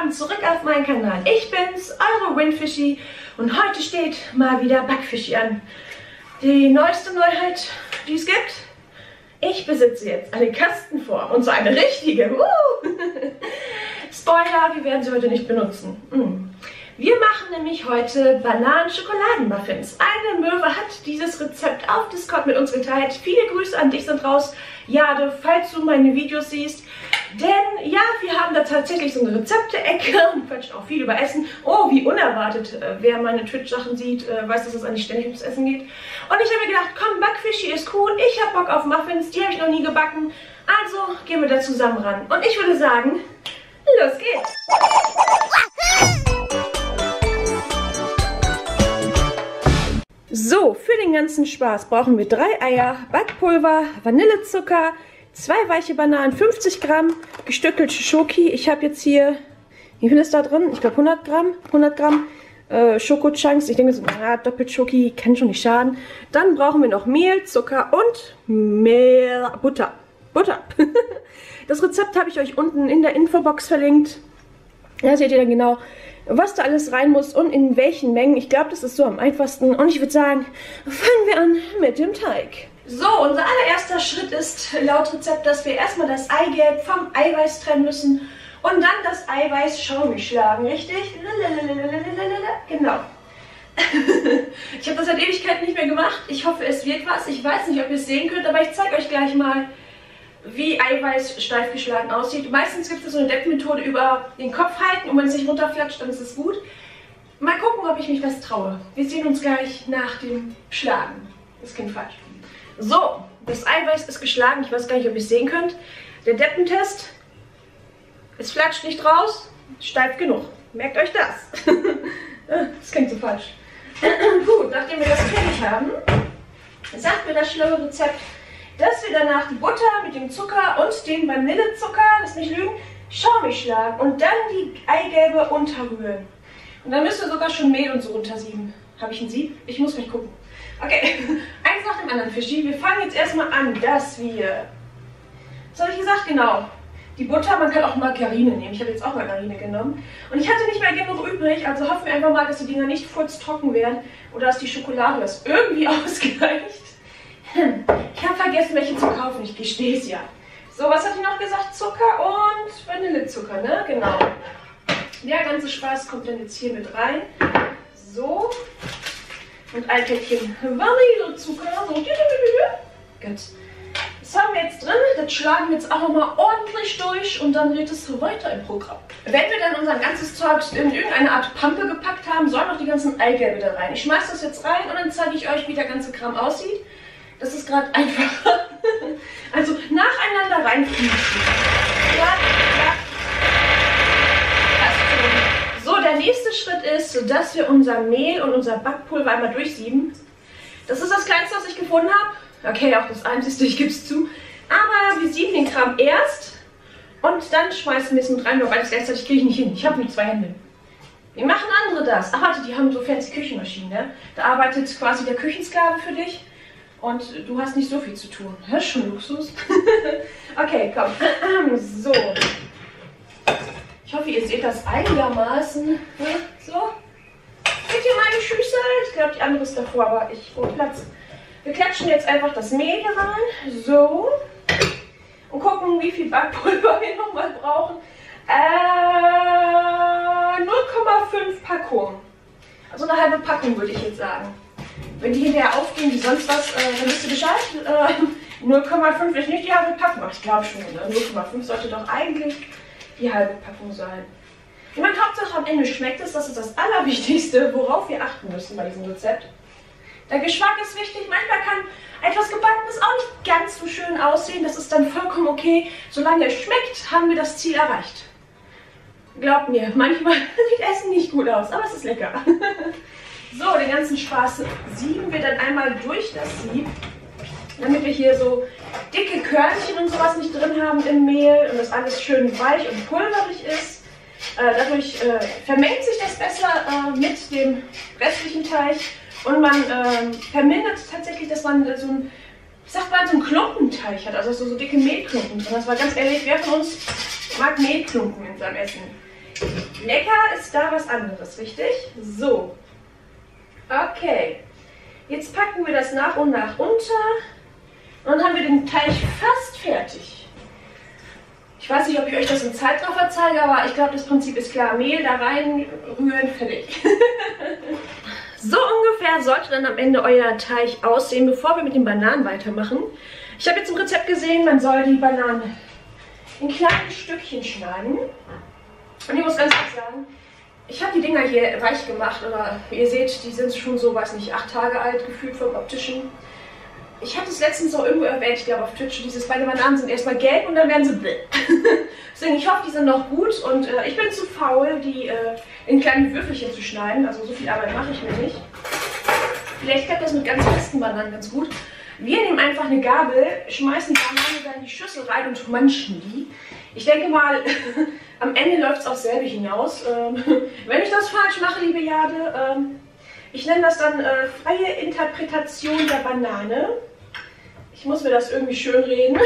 willkommen zurück auf meinem Kanal. Ich bin's, eure Winfishy, und heute steht mal wieder Backfishy an. Die neueste Neuheit, die es gibt. Ich besitze jetzt eine Kastenform, und zwar eine richtige. Spoiler, wir werden sie heute nicht benutzen. Wir machen nämlich heute Bananen-Schokoladen-Muffins. Eine Möwe hat dieses Rezept auf Discord mit uns geteilt. Viele Grüße an dich sind raus, Jade, falls du meine Videos siehst. Denn ja, wir haben da tatsächlich so eine Rezepte-Ecke und quatschen auch viel über Essen. Oh, wie unerwartet. Wer meine Twitch-Sachen sieht, weiß, dass es eigentlich ständig ums Essen geht. Und ich habe mir gedacht, komm, Backfishy ist cool. Ich habe Bock auf Muffins, die habe ich noch nie gebacken. Also gehen wir da zusammen ran. Und ich würde sagen, los geht's. So, für den ganzen Spaß brauchen wir 3 Eier, Backpulver, Vanillezucker, 2 weiche Bananen, 50 Gramm gestückelte Schoki. Ich habe jetzt hier, wie viel ist da drin? Ich glaube 100 Gramm Schokochunks. Ich denke so, na, doppelt Schoki kann schon nicht schaden. Dann brauchen wir noch Mehl, Zucker und Butter. Das Rezept habe ich euch unten in der Infobox verlinkt. Da seht ihr dann genau, was da alles rein muss und in welchen Mengen. Ich glaube, das ist so am einfachsten. Und ich würde sagen, fangen wir an mit dem Teig. So, unser allererster Schritt ist laut Rezept, dass wir erstmal das Eigelb vom Eiweiß trennen müssen und dann das Eiweiß schaumig schlagen, richtig? Genau. Ich habe das seit Ewigkeiten nicht mehr gemacht. Ich hoffe, es wird was. Ich weiß nicht, ob ihr es sehen könnt, aber ich zeige euch gleich mal, wie Eiweiß steif geschlagen aussieht. Meistens gibt es so eine Deckmethode über den Kopf halten und wenn es nicht runterflatscht, dann ist es gut. Mal gucken, ob ich mich das traue. Wir sehen uns gleich nach dem Schlagen. Das klingt falsch. So, das Eiweiß ist geschlagen. Ich weiß gar nicht, ob ihr es sehen könnt. Der Deppentest. Es flatscht nicht raus. Steif genug. Merkt euch das. Das klingt so falsch. Gut, nachdem wir das fertig haben, sagt mir das schlaue Rezept, dass wir danach die Butter mit dem Zucker und dem Vanillezucker, lass mich lügen, schaumig schlagen und dann die Eigelbe unterrühren. Und dann müsst ihr sogar schon Mehl und so runtersieben. Habe ich ein Sieb? Ich muss gleich gucken. Okay, eins nach dem anderen, Fischi. Wir fangen jetzt erstmal an, dass wir... Was habe ich gesagt? Genau. Die Butter, man kann auch Margarine nehmen. Ich habe jetzt auch Margarine genommen. Und ich hatte nicht mehr genug übrig, also hoffen wir einfach mal, dass die Dinger nicht furztrocken werden oder dass die Schokolade das irgendwie ausgleicht. Ich habe vergessen, welche zu kaufen. Ich gestehe es ja. So, was hat die noch gesagt? Zucker und Vanillezucker, ne? Genau. Der ganze Spaß kommt dann jetzt hier mit rein. So. Und ein Päckchen Vanillezucker. So. Gut. Das haben wir jetzt drin. Das schlagen wir jetzt auch nochmal ordentlich durch und dann geht es weiter im Programm. Wenn wir dann unser ganzes Zeug in irgendeine Art Pampe gepackt haben, sollen noch die ganzen Eigelbe da rein. Ich schmeiße das jetzt rein und dann zeige ich euch, wie der ganze Kram aussieht. Das ist gerade einfacher. Also nacheinander reinfließen. So, der nächste Schritt ist, dass wir unser Mehl und unser Backpulver einmal durchsieben. Das ist das Kleinste, was ich gefunden habe. Okay, auch das Einzige, ich gebe es zu. Aber wir sieben den Kram erst und dann schmeißen wir es mit rein, weil beides gleichzeitig kriege ich nicht hin. Ich habe nur 2 Hände. Wie machen andere das? Ach warte, die haben so fancy Küchenmaschinen, ne? Da arbeitet quasi der Küchensklave für dich. Und du hast nicht so viel zu tun. Das ist schon Luxus. Okay, komm. So. Ich hoffe, ihr seht das einigermaßen. So. Seht ihr meine Schüssel? Ich glaube, die andere ist davor, aber ich hole Platz. Wir klatschen jetzt einfach das Mehl hier rein. So. Und gucken, wie viel Backpulver wir nochmal brauchen. 0,5 Packungen. Also eine halbe Packung, würde ich jetzt sagen. Wenn die hinterher aufgehen wie sonst was, dann wisst ihr Bescheid. 0,5 ist nicht die halbe Packung. Ach, ich glaube schon. 0,5 sollte doch eigentlich die halbe Packung sein. Ich meine, Hauptsache am Ende schmeckt es. Das ist das Allerwichtigste, worauf wir achten müssen bei diesem Rezept. Der Geschmack ist wichtig. Manchmal kann etwas Gebackenes auch nicht ganz so schön aussehen. Das ist dann vollkommen okay. Solange es schmeckt, haben wir das Ziel erreicht. Glaubt mir, manchmal sieht Essen nicht gut aus, aber es ist lecker. So, den ganzen Spaß sieben wir dann einmal durch das Sieb, damit wir hier so dicke Körnchen und sowas nicht drin haben im Mehl und das alles schön weich und pulverig ist. Dadurch vermengt sich das besser mit dem restlichen Teig und man vermindert tatsächlich, dass man so ein, wie sagt man, so einen Klumpenteig hat, also so dicke Mehlklumpen drin. Das war ganz ehrlich, wer von uns mag Mehlklumpen in seinem Essen? Lecker ist da was anderes, richtig? So. Okay. Jetzt packen wir das nach und nach unter. Und dann haben wir den Teig fast fertig. Ich weiß nicht, ob ich euch das im Zeitraffer zeige, aber ich glaube, das Prinzip ist klar. Mehl da rein, rühren, fertig. So ungefähr sollte dann am Ende euer Teig aussehen, bevor wir mit den Bananen weitermachen. Ich habe jetzt im Rezept gesehen, man soll die Bananen in kleine Stückchen schneiden. Und ich muss ganz ehrlich sagen, ich habe die Dinger hier weich gemacht, oder wie ihr seht, die sind schon so, weiß nicht, 8 Tage alt gefühlt vom optischen. Ich hatte es letztens auch irgendwo erwähnt, ich glaube auf Twitch, meine Bananen sind erstmal gelb und dann werden sie bläh. Deswegen, ich hoffe, die sind noch gut und ich bin zu faul, die in kleine Würfelchen zu schneiden. Also so viel Arbeit mache ich mir nicht. Vielleicht klappt das mit ganz festen Bananen ganz gut. Wir nehmen einfach eine Gabel, schmeißen die Banane dann in die Schüssel rein und manchen die. Ich denke mal, am Ende läuft es aufs selbe hinaus. Wenn ich das falsch mache, liebe Jade, ich nenne das dann freie Interpretation der Banane. Ich muss mir das irgendwie schön reden.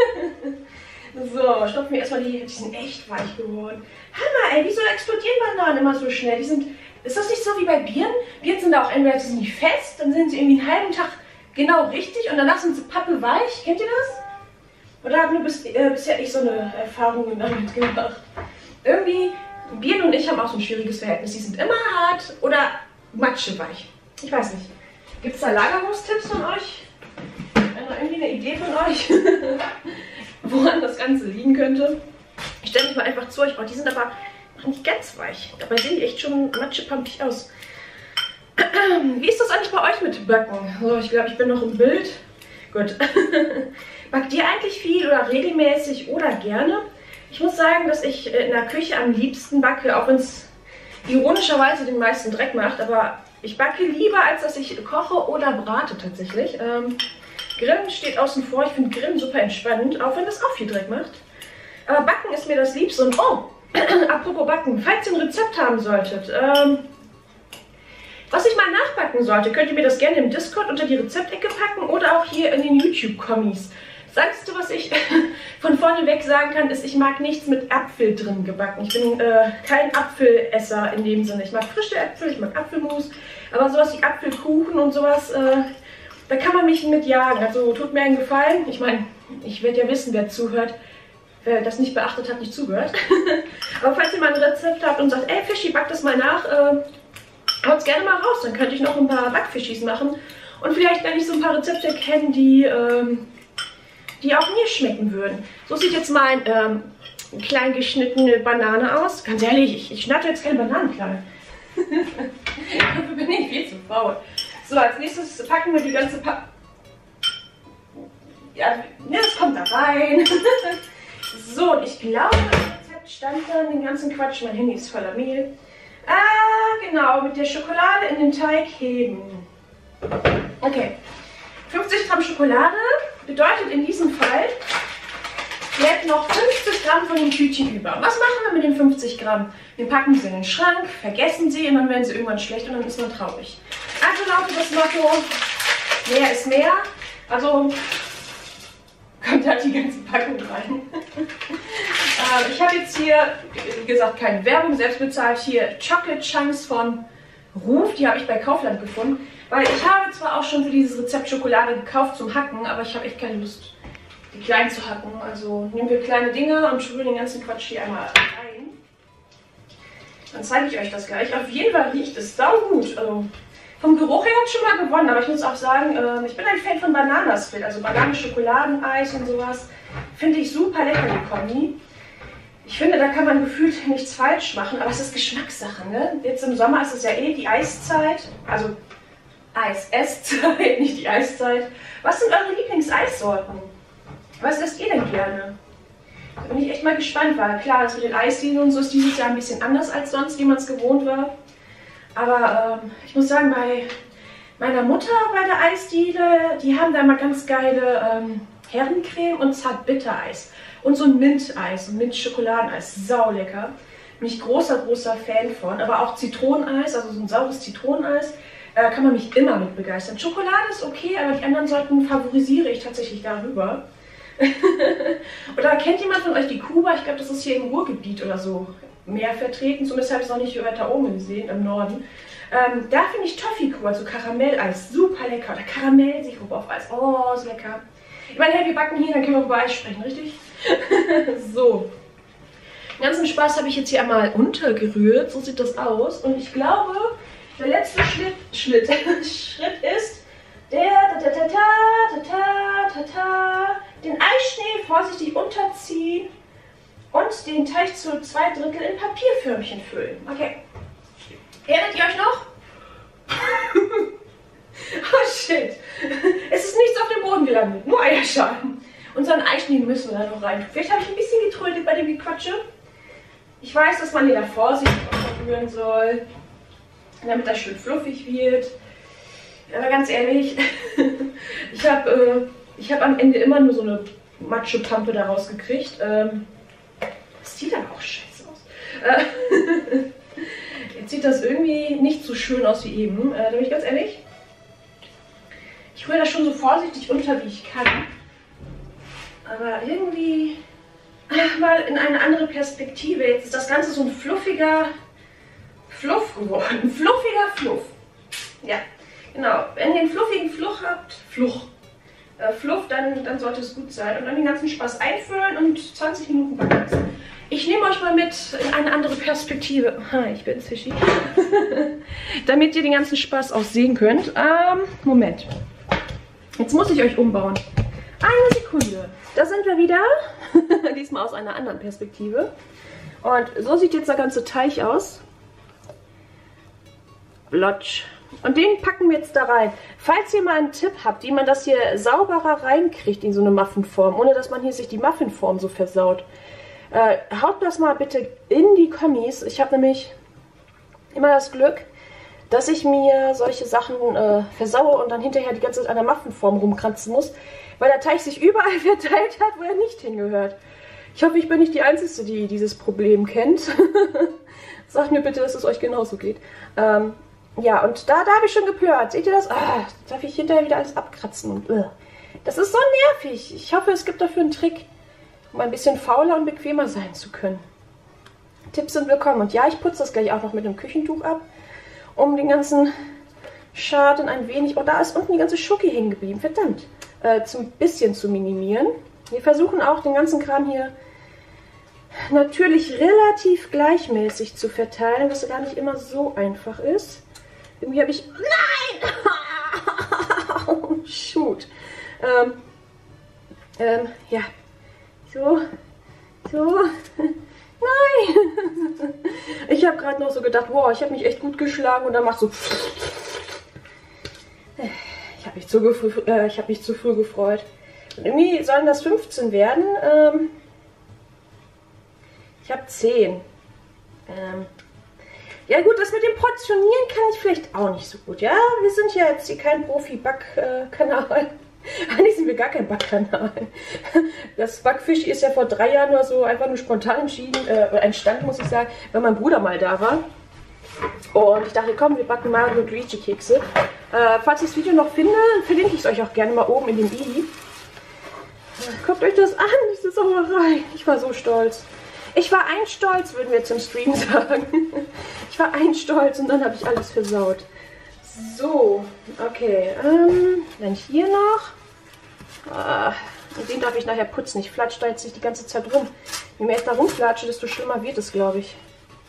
So, stopfen wir erstmal die sind echt weich geworden. Hammer, ey, wieso explodieren Bananen immer so schnell? Ist das nicht so wie bei Birnen? Birnen sind auch entweder sind die fest, dann sind sie irgendwie einen halben Tag genau richtig und danach sind sie pappeweich. Kennt ihr das? Oder habt ihr bisher nicht so eine Erfahrung damit gemacht? Irgendwie, Birnen und ich haben auch so ein schwieriges Verhältnis. Die sind immer hart oder matscheweich. Ich weiß nicht. Gibt es da Lagerungstipps von euch? Irgendwie eine Idee von euch, woran das Ganze liegen könnte? Ich stelle mich mal einfach zu euch. Oh, die sind aber noch nicht ganz weich. Dabei sehen die echt schon matschepampig aus. Wie ist das eigentlich bei euch mit Backen? So, ich glaube, ich bin noch im Bild. Gut. Backt ihr eigentlich viel oder regelmäßig oder gerne? Ich muss sagen, dass ich in der Küche am liebsten backe, auch wenn es ironischerweise den meisten Dreck macht. Aber ich backe lieber, als dass ich koche oder brate tatsächlich. Grillen steht außen vor. Ich finde Grillen super entspannend, auch wenn das auch viel Dreck macht. Aber Backen ist mir das Liebste. Und oh, apropos Backen, falls ihr ein Rezept haben solltet, was ich mal nachbacken sollte, könnt ihr mir das gerne im Discord unter die Rezeptecke packen oder auch hier in den YouTube-Kommis. Das Einzige, was ich von vorne weg sagen kann, ist, ich mag nichts mit Apfel drin gebacken. Ich bin kein Apfelesser in dem Sinne. Ich mag frische Äpfel, ich mag Apfelmus, aber sowas wie Apfelkuchen und sowas, da kann man mich mit jagen. Also tut mir einen Gefallen. Ich meine, ich werde ja wissen, wer zuhört. Wer das nicht beachtet hat, nicht zugehört. Aber falls ihr mal ein Rezept habt und sagt, ey Fischi, back das mal nach, haut's gerne mal raus. Dann könnte ich noch ein paar Backfischis machen. Und vielleicht, wenn ich so ein paar Rezepte kenne, die auch mir schmecken würden. So sieht jetzt mein klein geschnittene Banane aus. Ganz ehrlich, ich schnatte jetzt keine Bananen klein. Dafür bin ich viel zu faul. So, als nächstes packen wir die ganze ja, das kommt da rein. So, und ich glaube, im Rezept stand dann den ganzen Quatsch. Mein Handy ist voller Mehl. Ah, genau, mit der Schokolade in den Teig heben. Okay, 50 Gramm Schokolade bedeutet in diesem Fall, bleibt noch 50 Gramm von dem Tütchen über. Was machen wir mit den 50 Gramm? Wir packen sie in den Schrank, vergessen sie und dann werden sie irgendwann schlecht und dann ist man traurig. Also lautet das Motto, mehr ist mehr. Also kommt halt die ganze Packung rein. Ich habe jetzt hier, wie gesagt, keine Werbung, selbst bezahlt, hier Chocolate Chunks von Ruf. Die habe ich bei Kaufland gefunden. Weil ich habe zwar auch schon für dieses Rezept Schokolade gekauft zum Hacken, aber ich habe echt keine Lust, die klein zu hacken. Also nehmen wir kleine Dinger und schütteln den ganzen Quatsch hier einmal rein. Dann zeige ich euch das gleich. Auf jeden Fall riecht es saugut. Also vom Geruch her hat es schon mal gewonnen, aber ich muss auch sagen, ich bin ein Fan von Bananasplit, also Bananen-Schokoladeneis und sowas. Finde ich super lecker, die Kombi. Ich finde, da kann man gefühlt nichts falsch machen, aber es ist Geschmackssache, ne? Jetzt im Sommer ist es ja eh die Eiszeit, also Eis-Esszeit, nicht die Eiszeit. Was sind eure Lieblings-Eissorten? Was esst ihr denn gerne? Da bin ich echt mal gespannt, weil klar, das mit den Eisdielen und so ist dieses Jahr ein bisschen anders als sonst, wie man es gewohnt war. Aber ich muss sagen, bei meiner Mutter bei der Eisdiele, die haben da mal ganz geile Herrencreme und Zartbittereis. Und so ein Minteis, ein Mint-Schokoladeneis, sau lecker. Bin ich großer Fan von. Aber auch Zitroneneis, also so ein saures Zitroneneis, kann man mich immer mit begeistern. Schokolade ist okay, aber die anderen Sorten favorisiere ich tatsächlich darüber. Oder kennt jemand von euch die Kuba? Ich glaube, das ist hier im Ruhrgebiet oder so. mehr vertreten. Zumindest habe ich es noch nicht weiter oben gesehen, im Norden. Da finde ich Toffee-Kuchen, also Karamelleis, super lecker. Oder Karamellsirup auf Eis. Oh, ist lecker. Ich meine, hey, wir backen hier, dann können wir über Eis sprechen, richtig? So. Den ganzen Spaß habe ich jetzt hier einmal untergerührt. So sieht das aus. Und ich glaube, der letzte Schritt ist den Eischnee vorsichtig unterziehen und den Teig zu 2/3 in Papierförmchen füllen. Okay. Erinnert ihr euch noch? Oh shit. Es ist nichts auf dem Boden gelandet, nur Eierschalen. Unseren Eischnee müssen wir da noch rein. Vielleicht habe ich ein bisschen getrödelt bei dem Gequatsche. Ich weiß, dass man den da vorsichtig unterrühren soll, damit das schön fluffig wird. Aber ganz ehrlich, ich hab am Ende immer nur so eine Macho-Pampe da rausgekriegt. Das sieht aber auch scheiße aus. Jetzt sieht das irgendwie nicht so schön aus wie eben. Da bin ich ganz ehrlich. Ich rühre das schon so vorsichtig unter, wie ich kann. Aber irgendwie mal in eine andere Perspektive. Jetzt ist das Ganze so ein fluffiger Fluff geworden. Ein fluffiger Fluff. Ja, genau. Wenn ihr einen fluffigen Fluff habt, dann sollte es gut sein. Und dann den ganzen Spaß einfüllen und 20 Minuten backen lassen. Ich nehme euch mal mit in eine andere Perspektive. Ich bin Fischi. Damit ihr den ganzen Spaß auch sehen könnt. Moment. Jetzt muss ich euch umbauen. Eine Sekunde. Da sind wir wieder. Diesmal aus einer anderen Perspektive. Und so sieht jetzt der ganze Teig aus. Blotsch. Und den packen wir jetzt da rein. Falls ihr mal einen Tipp habt, wie man das hier sauberer reinkriegt in so eine Muffinform, ohne dass man hier sich die Muffinform so versaut, haut das mal bitte in die Kommis. Ich habe nämlich immer das Glück, dass ich mir solche Sachen versaue und dann hinterher die ganze Zeit an der Muffinform rumkratzen muss, weil der Teig sich überall verteilt hat, wo er nicht hingehört. Ich hoffe, ich bin nicht die Einzige, die dieses Problem kennt. Sagt mir bitte, dass es euch genauso geht. Ja, und da habe ich schon geplört. Seht ihr das? Darf ich hinterher wieder alles abkratzen. Und, das ist so nervig. Ich hoffe, es gibt dafür einen Trick, um ein bisschen fauler und bequemer sein zu können. Tipps sind willkommen. Und ja, ich putze das gleich auch noch mit einem Küchentuch ab, um den ganzen Schaden ein wenig... Oh, da ist unten die ganze Schoki hängen geblieben. Verdammt. Ein bisschen zu minimieren. Wir versuchen auch, den ganzen Kram hier natürlich relativ gleichmäßig zu verteilen, was gar nicht immer so einfach ist. Irgendwie habe ich... Nein! Shoot. Ja. So. Nein! Ich habe gerade noch so gedacht, wow, ich habe mich echt gut geschlagen und dann macht so... Ich habe mich zu früh gefreut. Und irgendwie sollen das 15 werden. Ich habe 10. Ja gut, das mit dem Portionieren kann ich vielleicht auch nicht so gut. Ja, wir sind ja jetzt hier kein Profi-Backkanal. Eigentlich sind wir gar kein Backkanal. Das Backfisch ist ja vor 3 Jahren oder so einfach nur spontan entstanden, muss ich sagen, weil mein Bruder mal da war. Und ich dachte, komm, wir backen Mario und Luigi Kekse. Falls ich das Video noch finde, verlinke ich es euch auch gerne mal oben in dem i. Guckt euch das an, diese Sauerei. Ich war so stolz. Ich war ein Stolz, würden wir jetzt im Stream sagen. Ich war ein Stolz und dann habe ich alles versaut. So, okay. Dann hier noch. Und den darf ich nachher putzen. Ich flatsche da jetzt nicht die ganze Zeit rum. Je mehr ich da rumflatsche, desto schlimmer wird es, glaube ich.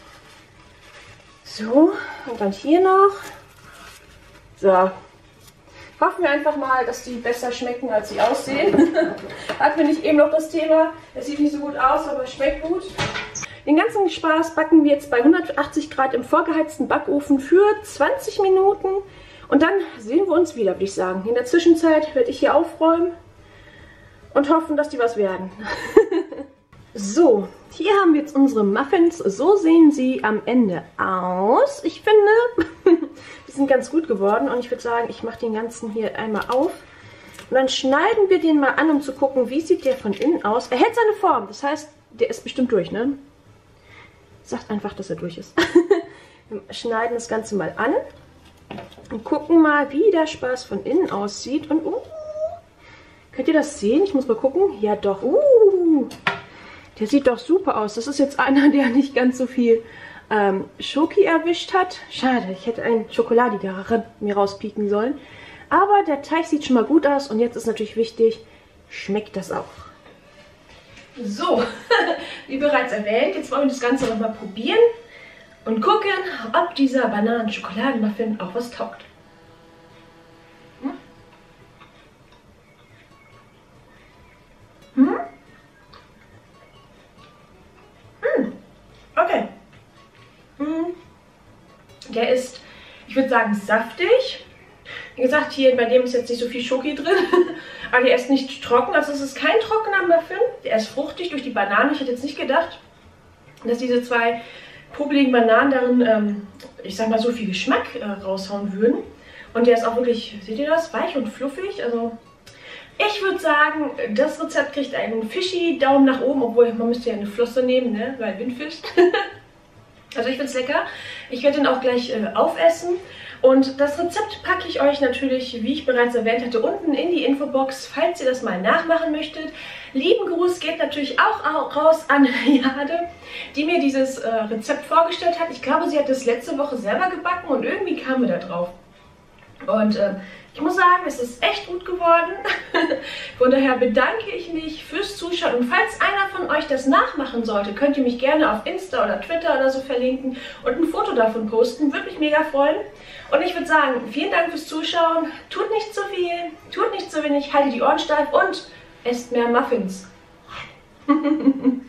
So, und dann hier noch. So. Hoffen wir einfach mal, dass die besser schmecken, als sie aussehen. Hatten wir nicht eben noch das Thema, es sieht nicht so gut aus, aber es schmeckt gut. Den ganzen Spaß backen wir jetzt bei 180 Grad im vorgeheizten Backofen für 20 Minuten. Und dann sehen wir uns wieder, würde ich sagen. In der Zwischenzeit werde ich hier aufräumen und hoffen, dass die was werden. So, hier haben wir jetzt unsere Muffins. So sehen sie am Ende aus. Ich finde, die sind ganz gut geworden. Und ich würde sagen, ich mache den ganzen hier einmal auf. Und dann schneiden wir den mal an, um zu gucken, wie sieht der von innen aus. Er hält seine Form. Das heißt, der ist bestimmt durch, ne? Sagt einfach, dass er durch ist. Wir schneiden das Ganze mal an. Und gucken mal, wie der Spaß von innen aussieht. Und könnt ihr das sehen? Ich muss mal gucken. Ja doch. Der sieht doch super aus. Das ist jetzt einer, der nicht ganz so viel Schoki erwischt hat. Schade, ich hätte einen schokoladigeren mir rauspieken sollen. Aber der Teig sieht schon mal gut aus. Und jetzt ist natürlich wichtig, schmeckt das auch? So, wie bereits erwähnt, jetzt wollen wir das Ganze nochmal probieren und gucken, ob dieser Bananen-Schokoladenmuffin auch was taugt. Okay. Der ist, ich würde sagen, saftig. Wie gesagt, hier bei dem ist jetzt nicht so viel Schoki drin. Aber der ist nicht trocken. Also es ist kein trockener Muffin. Der ist fruchtig durch die Banane. Ich hätte jetzt nicht gedacht, dass diese zwei popeligen Bananen darin, ich sag mal, so viel Geschmack raushauen würden. Und der ist auch wirklich, seht ihr das? Weich und fluffig. Also ich würde sagen, das Rezept kriegt einen Fischi-Daumen nach oben. Obwohl, man müsste ja eine Flosse nehmen, ne? Weil Windfisch. Also ich finde es lecker. Ich werde den auch gleich aufessen. Und das Rezept packe ich euch natürlich, wie ich bereits erwähnt hatte, unten in die Infobox, falls ihr das mal nachmachen möchtet. Lieben Gruß geht natürlich auch raus an Jade, die mir dieses Rezept vorgestellt hat. Ich glaube, sie hat das letzte Woche selber gebacken und irgendwie kamen wir da drauf. Und ich muss sagen, es ist echt gut geworden. Von daher bedanke ich mich fürs Zuschauen. Und falls einer von euch das nachmachen sollte, könnt ihr mich gerne auf Insta oder Twitter oder so verlinken und ein Foto davon posten. Würde mich mega freuen. Und ich würde sagen, vielen Dank fürs Zuschauen. Tut nicht zu viel, tut nicht zu wenig, haltet die Ohren steif und esst mehr Muffins.